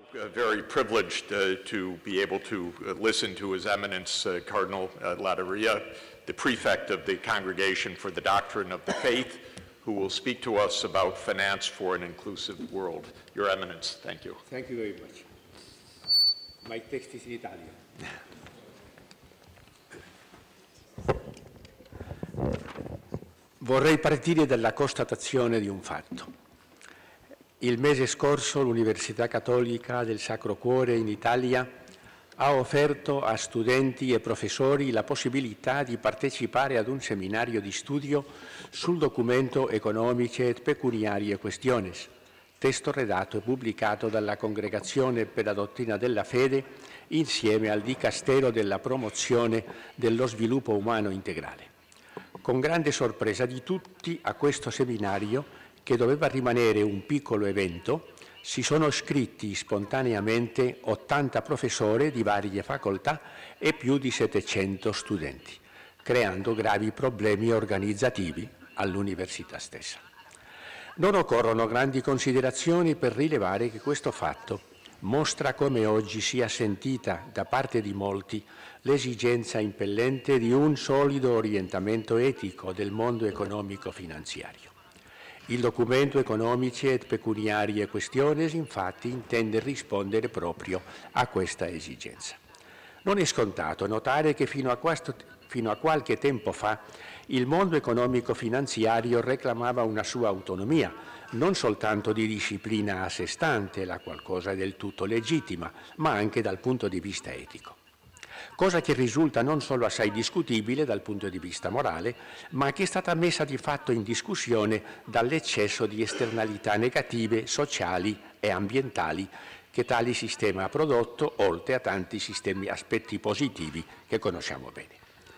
Very privileged to be able to listen to His Eminence Cardinal Latteria, the prefect of the Congregation for the Doctrine of the Faith, who will speak to us about finance for an inclusive world. Your Eminence, thank you. Thank you very much. My text is in Italian. Vorrei partire dalla constatazione di un fatto. Il mese scorso l'Università Cattolica del Sacro Cuore in Italia ha offerto a studenti e professori la possibilità di partecipare ad un seminario di studio sul documento Economiche et Pecuniarie Questiones, testo redatto e pubblicato dalla Congregazione per la Dottrina della Fede insieme al Dicastero della Promozione dello Sviluppo Umano Integrale. Con grande sorpresa di tutti, a questo seminario, che doveva rimanere un piccolo evento, si sono iscritti spontaneamente 80 professori di varie facoltà e più di 700 studenti, creando gravi problemi organizzativi all'università stessa. Non occorrono grandi considerazioni per rilevare che questo fatto mostra come oggi sia sentita da parte di molti l'esigenza impellente di un solido orientamento etico del mondo economico-finanziario. Il documento Economiche et Pecuniarie Questiones, infatti, intende rispondere proprio a questa esigenza. Non è scontato notare che fino a qualche tempo fa il mondo economico-finanziario reclamava una sua autonomia, non soltanto di disciplina a sé stante, la qual cosa è del tutto legittima, ma anche dal punto di vista etico. Cosa che risulta non solo assai discutibile dal punto di vista morale, ma che è stata messa di fatto in discussione dall'eccesso di esternalità negative, sociali e ambientali che tale sistema ha prodotto, oltre a tanti aspetti positivi che conosciamo bene.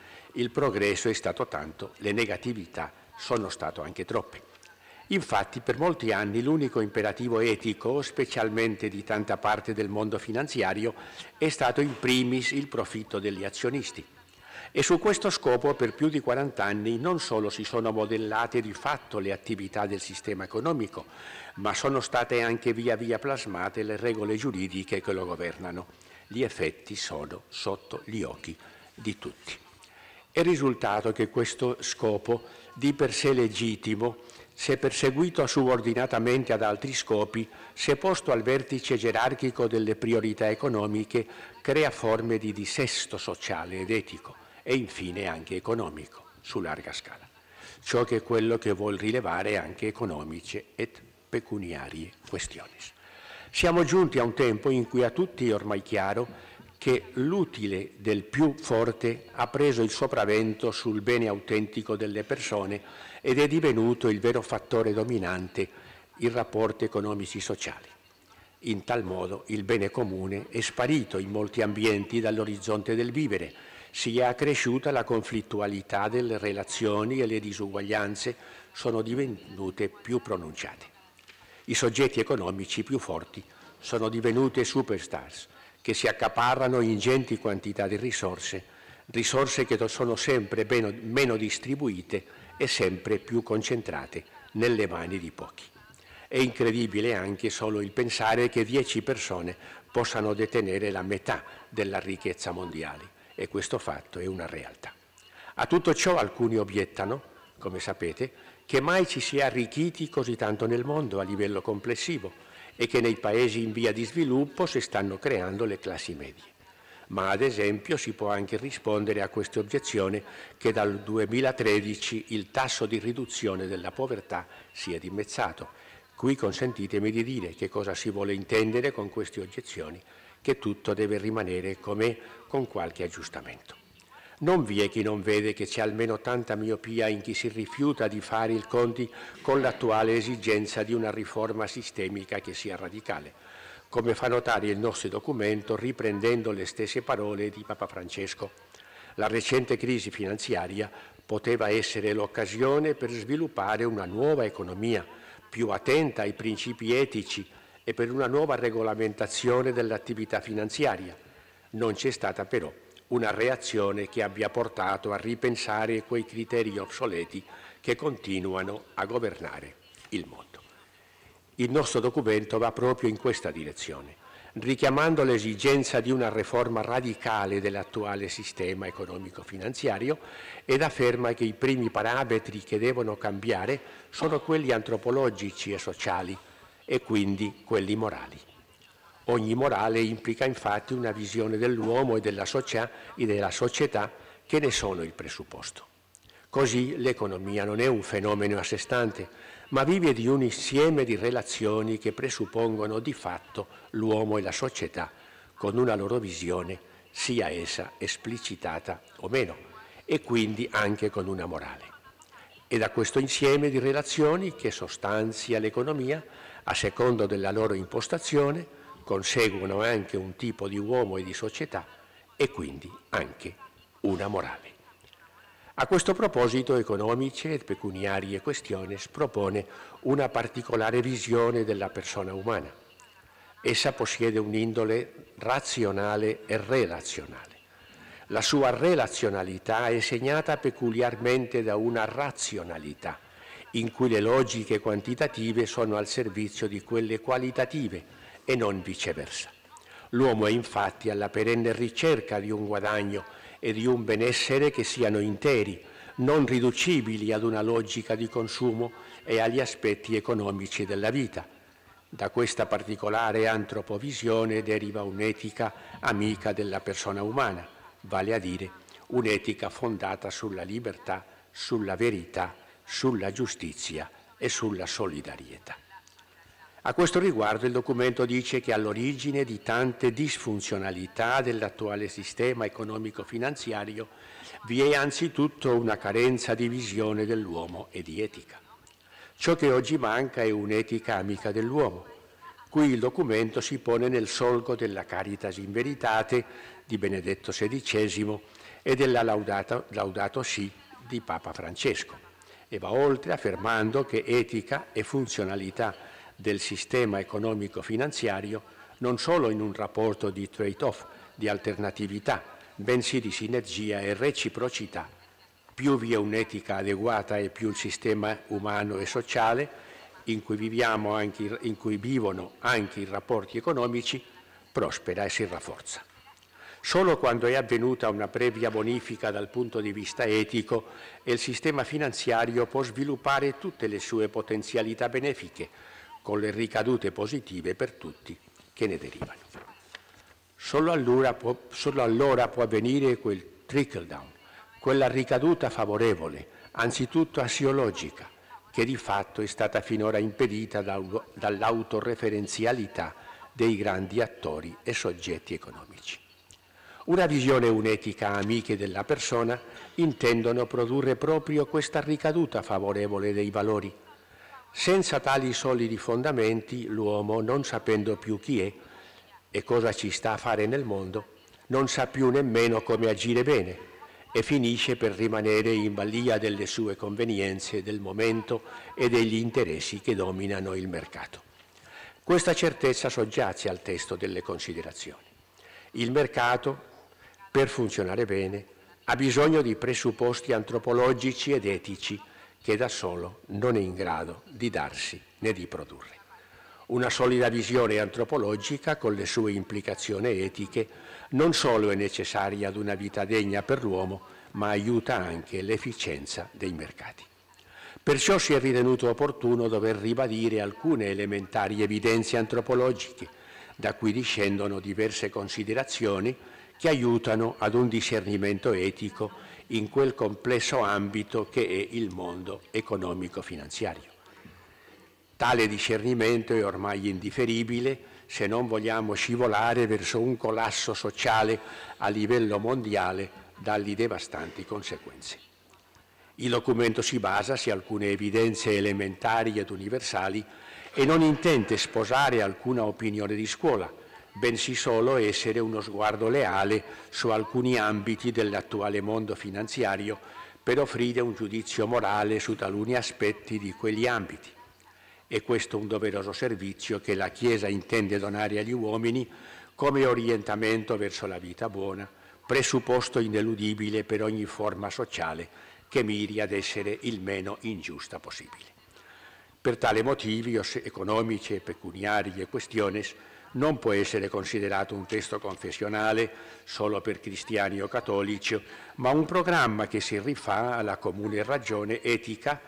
Il progresso è stato tanto, le negatività sono state anche troppe. Infatti, per molti anni l'unico imperativo etico, specialmente di tanta parte del mondo finanziario, è stato in primis il profitto degli azionisti. E su questo scopo, per più di 40 anni, non solo si sono modellate di fatto le attività del sistema economico, ma sono state anche via via plasmate le regole giuridiche che lo governano. Gli effetti sono sotto gli occhi di tutti. È risultato che questo scopo, di per sé legittimo, se perseguito subordinatamente ad altri scopi, se posto al vertice gerarchico delle priorità economiche, crea forme di dissesto sociale ed etico e infine anche economico, su larga scala. Ciò che è quello che vuol rilevare anche Economiche et Pecuniarie Questiones. Siamo giunti a un tempo in cui a tutti è ormai chiaro che l'utile del più forte ha preso il sopravvento sul bene autentico delle persone ed è divenuto il vero fattore dominante in rapporti economici sociali. In tal modo il bene comune è sparito in molti ambienti dall'orizzonte del vivere, si è accresciuta la conflittualità delle relazioni e le disuguaglianze sono divenute più pronunciate. I soggetti economici più forti sono divenuti superstars, che si accaparrano ingenti quantità di risorse che sono sempre meno distribuite e sempre più concentrate nelle mani di pochi. È incredibile anche solo il pensare che 10 persone possano detenere la metà della ricchezza mondiale, e questo fatto è una realtà. A tutto ciò alcuni obiettano, come sapete, che mai ci si è arricchiti così tanto nel mondo a livello complessivo, e che nei paesi in via di sviluppo si stanno creando le classi medie. Ma ad esempio si può anche rispondere a questa obiezione che dal 2013 il tasso di riduzione della povertà si è dimezzato. Qui consentitemi di dire che cosa si vuole intendere con queste obiezioni, che tutto deve rimanere com'è con qualche aggiustamento. Non vi è chi non vede che c'è almeno tanta miopia in chi si rifiuta di fare i conti con l'attuale esigenza di una riforma sistemica che sia radicale, come fa notare il nostro documento riprendendo le stesse parole di Papa Francesco. La recente crisi finanziaria poteva essere l'occasione per sviluppare una nuova economia più attenta ai principi etici e per una nuova regolamentazione dell'attività finanziaria. Non c'è stata però una reazione che abbia portato a ripensare quei criteri obsoleti che continuano a governare il mondo. Il nostro documento va proprio in questa direzione, richiamando l'esigenza di una riforma radicale dell'attuale sistema economico-finanziario ed afferma che i primi parametri che devono cambiare sono quelli antropologici e sociali e quindi quelli morali. Ogni morale implica infatti una visione dell'uomo e della società che ne sono il presupposto. Così l'economia non è un fenomeno a sé stante, ma vive di un insieme di relazioni che presuppongono di fatto l'uomo e la società con una loro visione, sia essa esplicitata o meno, e quindi anche con una morale. È da questo insieme di relazioni che sostanzia l'economia, a secondo della loro impostazione, conseguono anche un tipo di uomo e di società e quindi anche una morale. A questo proposito, Economici e Pecuniarie Questiones propone una particolare visione della persona umana. Essa possiede un'indole razionale e relazionale. La sua relazionalità è segnata peculiarmente da una razionalità, in cui le logiche quantitative sono al servizio di quelle qualitative e non viceversa. L'uomo è infatti alla perenne ricerca di un guadagno e di un benessere che siano interi, non riducibili ad una logica di consumo e agli aspetti economici della vita. Da questa particolare antropovisione deriva un'etica amica della persona umana, vale a dire un'etica fondata sulla libertà, sulla verità, sulla giustizia e sulla solidarietà. A questo riguardo il documento dice che all'origine di tante disfunzionalità dell'attuale sistema economico-finanziario vi è anzitutto una carenza di visione dell'uomo e di etica. Ciò che oggi manca è un'etica amica dell'uomo. Qui il documento si pone nel solco della Caritas in Veritate di Benedetto XVI e della Laudato Si di Papa Francesco e va oltre affermando che etica e funzionalità del sistema economico-finanziario non solo in un rapporto di trade-off, di alternatività, bensì di sinergia e reciprocità. Più vi è un'etica adeguata e più il sistema umano e sociale in cui vivono anche i rapporti economici prospera e si rafforza. Solo quando è avvenuta una previa bonifica dal punto di vista etico il sistema finanziario può sviluppare tutte le sue potenzialità benefiche, con le ricadute positive per tutti che ne derivano. Solo allora può avvenire quel trickle down, quella ricaduta favorevole, anzitutto assiologica, che di fatto è stata finora impedita dall'autoreferenzialità dei grandi attori e soggetti economici. Una visione e un'etica amiche della persona intendono produrre proprio questa ricaduta favorevole dei valori. Senza tali solidi fondamenti, l'uomo, non sapendo più chi è e cosa ci sta a fare nel mondo, non sa più nemmeno come agire bene e finisce per rimanere in balia delle sue convenienze del momento e degli interessi che dominano il mercato. Questa certezza soggiace al testo delle considerazioni. Il mercato, per funzionare bene, ha bisogno di presupposti antropologici ed etici che da solo non è in grado di darsi né di produrre. Una solida visione antropologica con le sue implicazioni etiche non solo è necessaria ad una vita degna per l'uomo, ma aiuta anche l'efficienza dei mercati. Perciò si è ritenuto opportuno dover ribadire alcune elementari evidenze antropologiche, da cui discendono diverse considerazioni che aiutano ad un discernimento etico in quel complesso ambito che è il mondo economico-finanziario. Tale discernimento è ormai indifferibile se non vogliamo scivolare verso un collasso sociale a livello mondiale dalle devastanti conseguenze. Il documento si basa su alcune evidenze elementari ed universali e non intende sposare alcuna opinione di scuola, bensì solo essere uno sguardo leale su alcuni ambiti dell'attuale mondo finanziario per offrire un giudizio morale su taluni aspetti di quegli ambiti. È questo un doveroso servizio che la Chiesa intende donare agli uomini come orientamento verso la vita buona, presupposto ineludibile per ogni forma sociale che miri ad essere il meno ingiusta possibile. Per tale motivi, economici e pecuniari e questiones, non può essere considerato un testo confessionale solo per cristiani o cattolici, ma un programma che si rifà alla comune ragione etica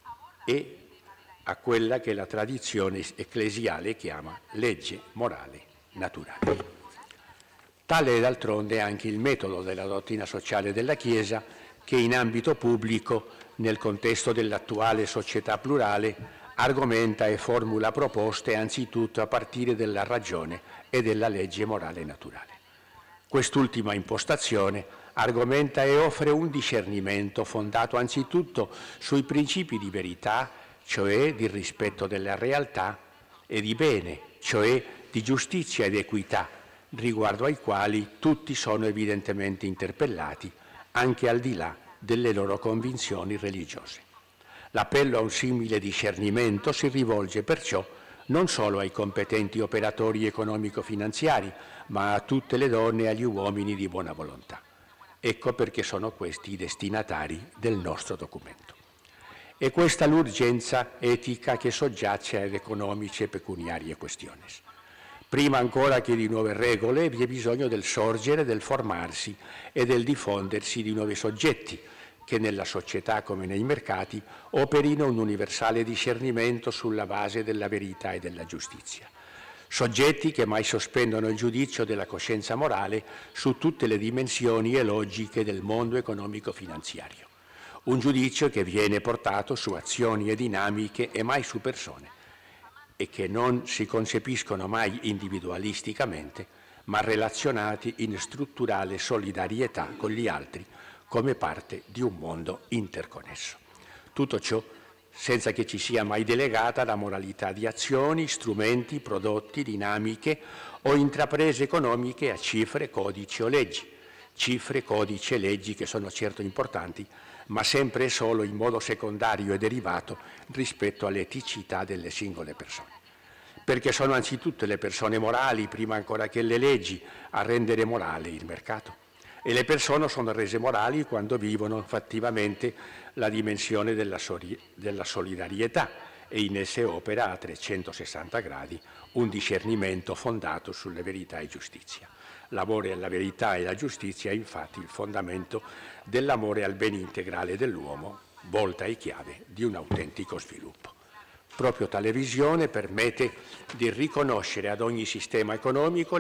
e a quella che la tradizione ecclesiale chiama legge morale naturale. Tale è d'altronde anche il metodo della dottrina sociale della Chiesa che in ambito pubblico, nel contesto dell'attuale società plurale, argomenta e formula proposte anzitutto a partire dalla ragione e della legge morale naturale. Quest'ultima impostazione argomenta e offre un discernimento fondato anzitutto sui principi di verità, cioè di rispetto della realtà, e di bene, cioè di giustizia ed equità, riguardo ai quali tutti sono evidentemente interpellati, anche al di là delle loro convinzioni religiose. L'appello a un simile discernimento si rivolge perciò non solo ai competenti operatori economico-finanziari, ma a tutte le donne e agli uomini di buona volontà. Ecco perché sono questi i destinatari del nostro documento. È questa l'urgenza etica che soggiace ad economiche e pecuniarie questioni. Prima ancora che di nuove regole vi è bisogno del sorgere, del formarsi e del diffondersi di nuovi soggetti che nella società come nei mercati operino un universale discernimento sulla base della verità e della giustizia. Soggetti che mai sospendono il giudizio della coscienza morale su tutte le dimensioni e logiche del mondo economico-finanziario. Un giudizio che viene portato su azioni e dinamiche e mai su persone, e che non si concepiscono mai individualisticamente, ma relazionati in strutturale solidarietà con gli altri, come parte di un mondo interconnesso. Tutto ciò senza che ci sia mai delegata la moralità di azioni, strumenti, prodotti, dinamiche o intraprese economiche a cifre, codici o leggi. Cifre, codici e leggi che sono certo importanti, ma sempre e solo in modo secondario e derivato rispetto all'eticità delle singole persone. Perché sono anzitutto le persone morali, prima ancora che le leggi, a rendere morale il mercato. E le persone sono rese morali quando vivono fattivamente la dimensione della solidarietà e in esse opera a 360 gradi un discernimento fondato sulle verità e giustizia. L'amore alla verità e alla giustizia è infatti il fondamento dell'amore al bene integrale dell'uomo, volta e chiave di un autentico sviluppo. Proprio tale visione permette di riconoscere ad ogni sistema economico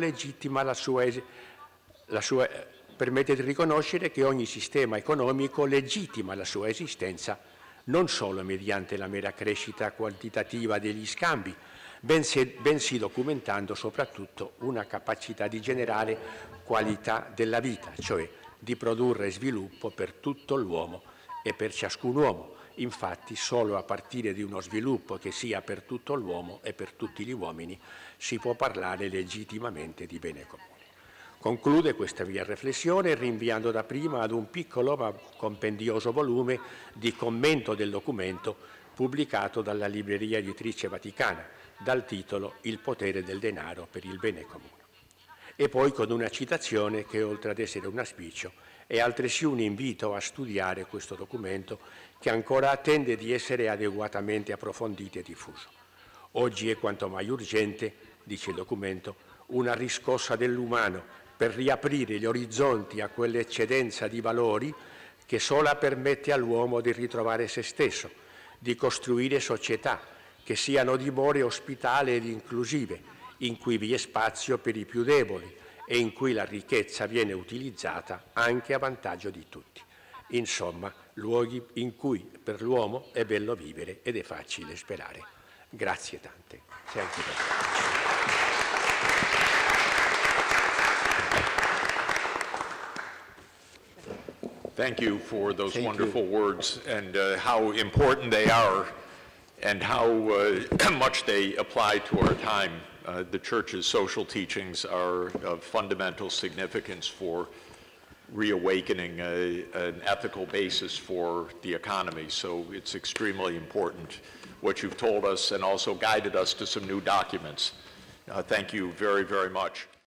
permette di riconoscere che ogni sistema economico legittima la sua esistenza non solo mediante la mera crescita quantitativa degli scambi, bensì documentando soprattutto una capacità di generare qualità della vita, cioè di produrre sviluppo per tutto l'uomo e per ciascun uomo. Infatti, solo a partire di uno sviluppo che sia per tutto l'uomo e per tutti gli uomini si può parlare legittimamente di bene comune. Conclude questa mia riflessione rinviando dapprima ad un piccolo ma compendioso volume di commento del documento pubblicato dalla Libreria Editrice Vaticana dal titolo Il potere del denaro per il bene comune. E poi con una citazione che, oltre ad essere un auspicio, è altresì un invito a studiare questo documento che ancora attende di essere adeguatamente approfondito e diffuso. Oggi è quanto mai urgente, dice il documento, una riscossa dell'umano per riaprire gli orizzonti a quell'eccedenza di valori che sola permette all'uomo di ritrovare se stesso, di costruire società che siano dimore ospitali ed inclusive, in cui vi è spazio per i più deboli e in cui la ricchezza viene utilizzata anche a vantaggio di tutti. Insomma, luoghi in cui per l'uomo è bello vivere ed è facile sperare. Grazie tante. Thank you for those wonderful words and how important they are and how much they apply to our time. The Church's social teachings are of fundamental significance for reawakening an ethical basis for the economy. So it's extremely important what you've told us and also guided us to some new documents. Thank you very, very much.